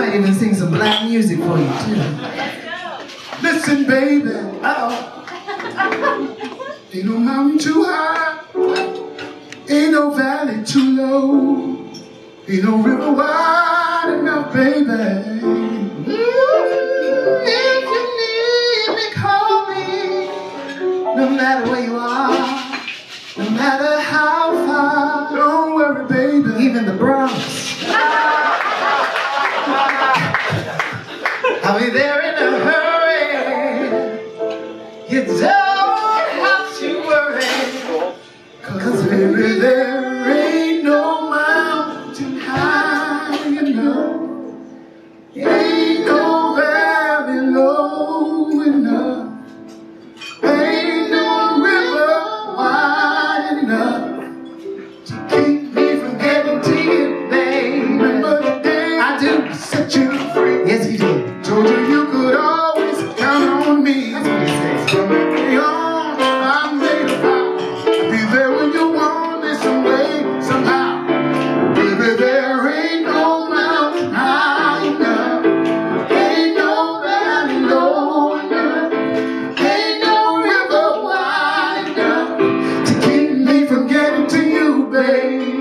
might even sing some black music for you too. Listen, baby. Ain't no mountain too high, ain't no valley too low, ain't no river wide enough, baby. If you need me, call me. No matter where you are, no matter how far, don't worry, baby. Even the Bronx. I'll be there in a hurry. You don't have to worry, 'cause baby, there ain't no mountain high enough, ain't no valley low enough, ain't no river wide enough to keep me from getting to you, baby. Remember the day I do set you free? Yes, he did. Told you you could always count on me. That's what he said. From the day on, I made a vow. I'll be there when you want me some way, somehow. Baby, there ain't no mountain high enough, ain't no valley low enough, ain't no river wide enough to keep me from getting to you, baby.